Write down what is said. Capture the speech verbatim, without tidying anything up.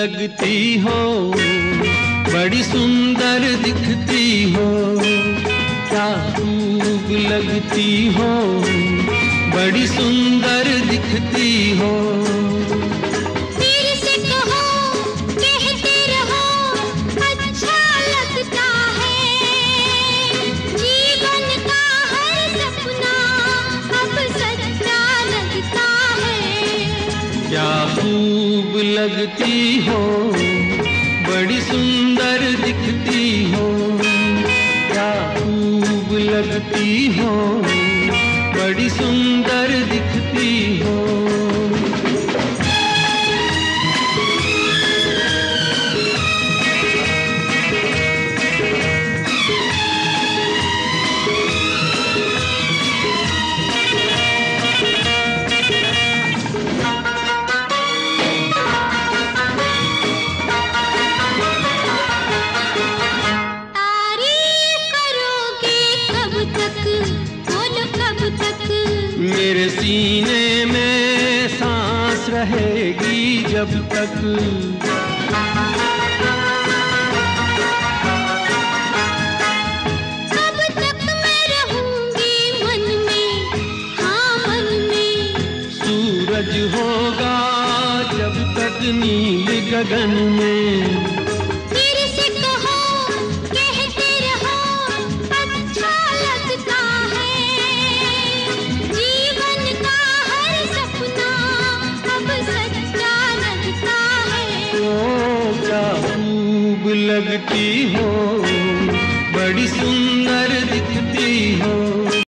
लगती हो, बड़ी सुंदर दिखती हो। क्या खूब लगती हो, बड़ी सुंदर दिखती हो। फिर से कहो, कहते रहो, अच्छा लगता है। जीवन का हर सपना अब सच्चा लगता है। क्या खूब लगती हो, बड़ी सुंदर दिखती हो। क्या खूब लगती हो, बड़ी सुंदर दिखती हो। मेरे सीने में सांस रहेगी जब तक। तब तक मैं रहूंगी मन में, हाँ मन में। सूरज होगा जब तक नील गगन में। लगती हो,